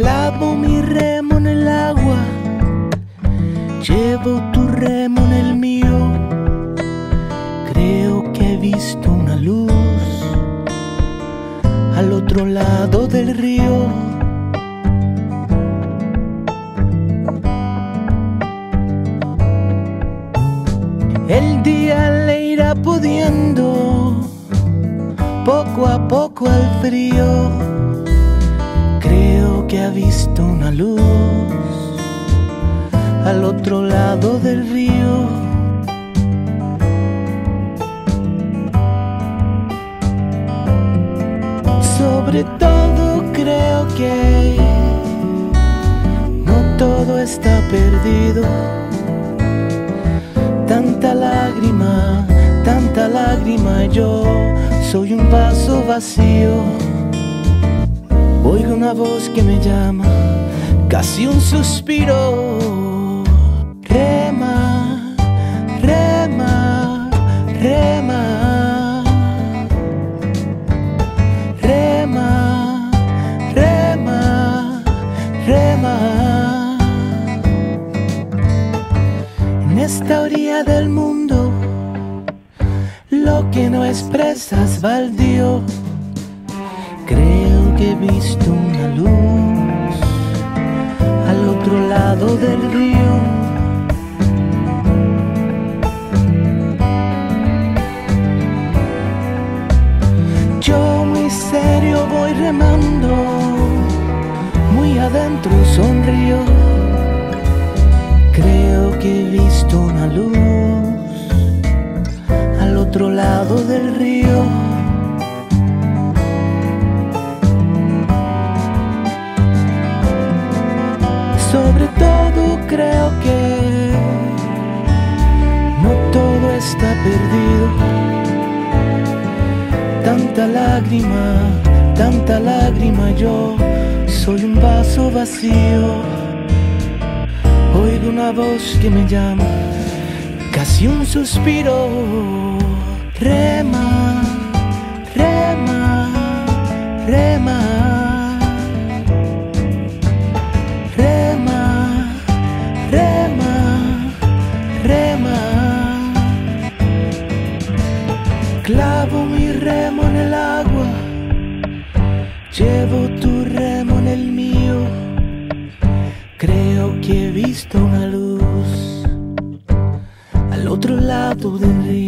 Clavo mi remo en el agua, llevo tu remo en el mío. Creo que he visto una luz al otro lado del río. El día le irá pudiendo poco a poco al frío. Creo que ha visto una luz al otro lado del río. Sobre todo creo que no todo está perdido. Tanta lágrima, yo soy un vaso vacío. Oigo una voz que me llama, casi un suspiro. Rema, rema, rema. Rema, rema, rema. En esta orilla del mundo, lo que no expresas baldío. Creo que he visto una luz al otro lado del río. Yo muy serio voy remando, muy adentro sonrío. Creo que he visto una luz al otro lado del río. Sobre todo creo que no todo está perdido. Tanta lágrima, yo soy un vaso vacío. Oigo una voz que me llama, casi un suspiro. Rema, rema, rema. Rema, rema, rema. Clavo mi remo en el agua, llevo tu remo en el mío. Creo que he visto una luz al otro lado del río.